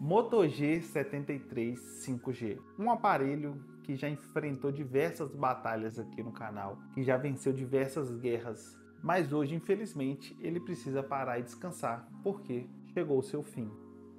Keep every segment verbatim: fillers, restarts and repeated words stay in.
Moto G setenta e três cinco G, um aparelho que já enfrentou diversas batalhas aqui no canal, que já venceu diversas guerras, mas hoje, infelizmente, ele precisa parar e descansar, porque chegou o seu fim.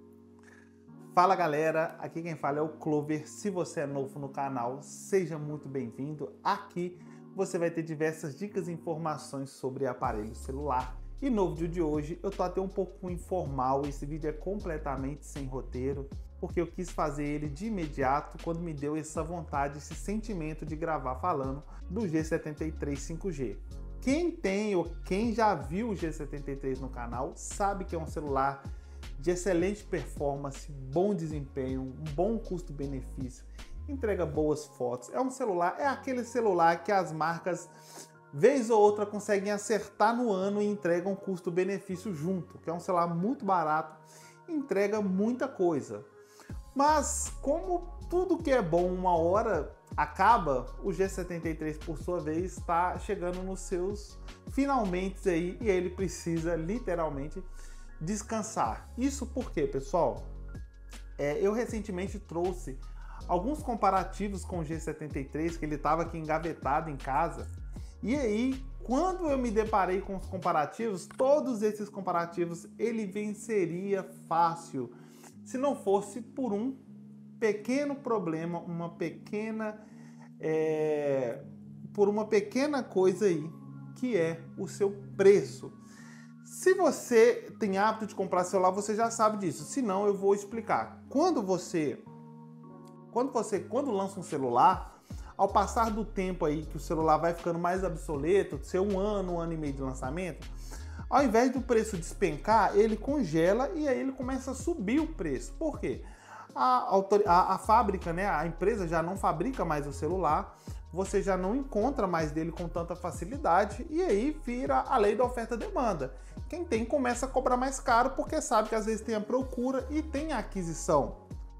Fala galera, aqui quem fala é o Clover. Se você é novo no canal, seja muito bem-vindo. Aqui você vai ter diversas dicas e informações sobre aparelho celular. E no vídeo de hoje eu tô até um pouco informal, esse vídeo é completamente sem roteiro, porque eu quis fazer ele de imediato quando me deu essa vontade, esse sentimento de gravar falando do G setenta e três cinco G. Quem tem ou quem já viu o G setenta e três no canal sabe que é um celular de excelente performance, bom desempenho, um bom custo-benefício, entrega boas fotos. É um celular, é aquele celular que as marcas vez ou outra conseguem acertar no ano e entregam custo-benefício junto, que é um celular muito barato, entrega muita coisa. Mas como tudo que é bom uma hora acaba, o G setenta e três por sua vez está chegando nos seus finalmente aí e ele precisa literalmente descansar. Isso porque, pessoal, é, eu recentemente trouxe alguns comparativos com o G setenta e três, que ele estava aqui engavetado em casa. E aí, quando eu me deparei com os comparativos, todos esses comparativos ele venceria fácil, se não fosse por um pequeno problema, uma pequena, é, por uma pequena coisa aí, que é o seu preço. Se você tem hábito de comprar celular, você já sabe disso. Se não, eu vou explicar. Quando você, quando você, quando lança um celular, ao passar do tempo aí que o celular vai ficando mais obsoleto, ser um ano, um ano e meio de lançamento, ao invés do preço despencar, ele congela e aí ele começa a subir o preço. Por quê? A, a, a fábrica, né, a empresa já não fabrica mais o celular, você já não encontra mais dele com tanta facilidade e aí vira a lei da oferta e demanda. Quem tem começa a cobrar mais caro porque sabe que às vezes tem a procura e tem a aquisição.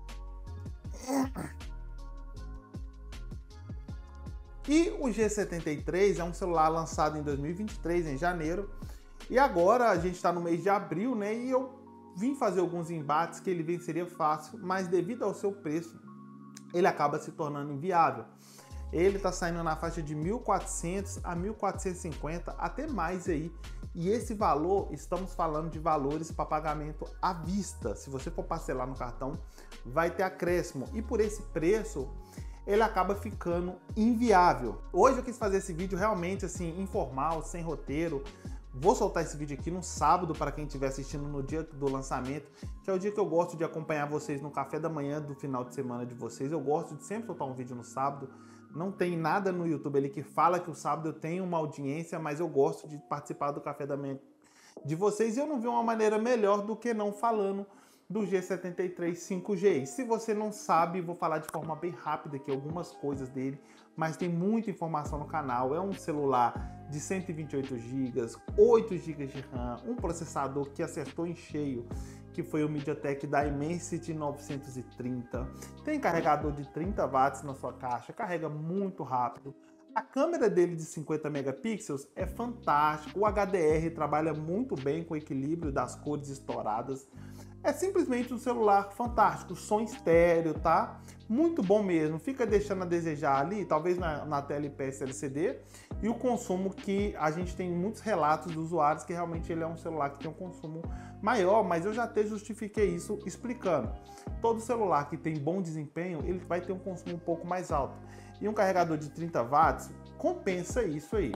E o G setenta e três é um celular lançado em dois mil e vinte e três, em janeiro, e agora a gente está no mês de abril, né? E eu vim fazer alguns embates que ele venceria fácil, mas devido ao seu preço, ele acaba se tornando inviável. Ele está saindo na faixa de mil e quatrocentos a mil quatrocentos e cinquenta, até mais aí. E esse valor, estamos falando de valores para pagamento à vista. Se você for parcelar no cartão, vai ter acréscimo. E por esse preço, ele acaba ficando inviável. Hoje eu quis fazer esse vídeo realmente assim, informal, sem roteiro. Vou soltar esse vídeo aqui no sábado para quem estiver assistindo no dia do lançamento, que é o dia que eu gosto de acompanhar vocês no café da manhã do final de semana de vocês. Eu gosto de sempre soltar um vídeo no sábado. Não tem nada no YouTube ali que fala que o sábado eu tenho uma audiência, mas eu gosto de participar do café da manhã de vocês e eu não vi uma maneira melhor do que não falando do G setenta e três cinco G. E se você não sabe, vou falar de forma bem rápida aqui algumas coisas dele, mas tem muita informação no canal. É um celular de cento e vinte e oito gigas, oito gigas de RAM, um processador que acertou em cheio, que foi o MediaTek Dimensity novecentos e trinta. Tem carregador de trinta watts na sua caixa, carrega muito rápido. A câmera dele de cinquenta megapixels é fantástica, o H D R trabalha muito bem com o equilíbrio das cores estouradas. É simplesmente um celular fantástico, som estéreo, tá? Muito bom mesmo, fica deixando a desejar ali, talvez na, na tela I P S L C D, e o consumo que a gente tem muitos relatos dos usuários que realmente ele é um celular que tem um consumo maior, mas eu já até justifiquei isso explicando. Todo celular que tem bom desempenho, ele vai ter um consumo um pouco mais alto. E um carregador de trinta watts compensa isso aí.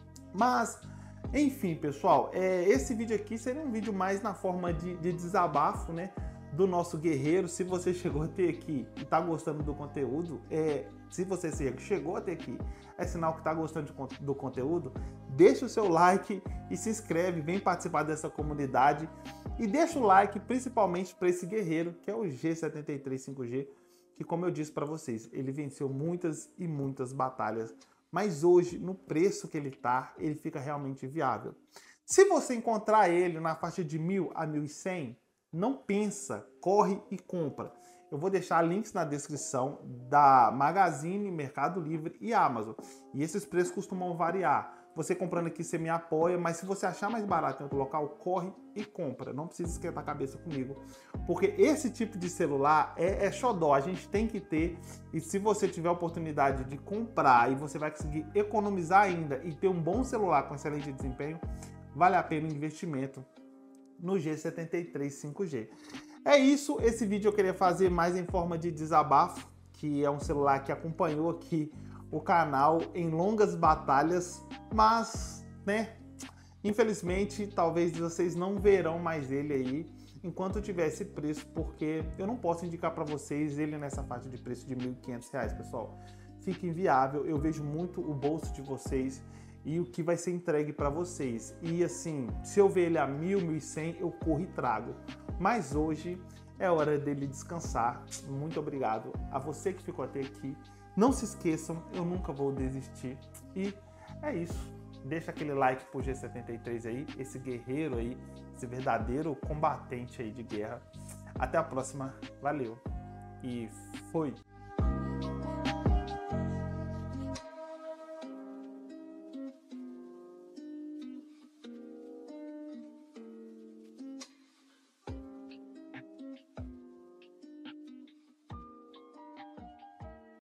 Mas, enfim, pessoal, é, esse vídeo aqui seria um vídeo mais na forma de, de desabafo, né, do nosso guerreiro. Se você chegou até aqui e tá gostando do conteúdo, é, se você chegou até aqui, é sinal que tá gostando de, do conteúdo, deixa o seu like e se inscreve, vem participar dessa comunidade e deixa o like principalmente para esse guerreiro que é o G setenta e três cinco G, que, como eu disse para vocês, ele venceu muitas e muitas batalhas, mas hoje, no preço que ele tá, ele fica realmente viável. Se você encontrar ele na faixa de mil a mil e cem, não pensa, corre e compra. Eu vou deixar links na descrição da Magazine, Mercado Livre e Amazon. E esses preços costumam variar. Você comprando aqui, você me apoia, mas se você achar mais barato em outro local, corre e compra. Não precisa esquentar a cabeça comigo, porque esse tipo de celular é, é xodó, a gente tem que ter. E se você tiver a oportunidade de comprar e você vai conseguir economizar ainda e ter um bom celular com excelente desempenho, vale a pena o investimento no G setenta e três cinco G. É isso, esse vídeo eu queria fazer mais em forma de desabafo, que é um celular que acompanhou aqui o canal em longas batalhas, mas, né, infelizmente, talvez vocês não verão mais ele aí enquanto tiver esse preço, porque eu não posso indicar para vocês ele nessa faixa de preço de mil e quinhentos reais, pessoal. Fica inviável, eu vejo muito o bolso de vocês e o que vai ser entregue para vocês. E assim, se eu ver ele a mil, mil e cem, eu corro e trago. Mas hoje é hora dele descansar. Muito obrigado a você que ficou até aqui. Não se esqueçam, eu nunca vou desistir. E é isso. Deixa aquele like pro G setenta e três aí, esse guerreiro aí, esse verdadeiro combatente aí de guerra. Até a próxima. Valeu. E foi.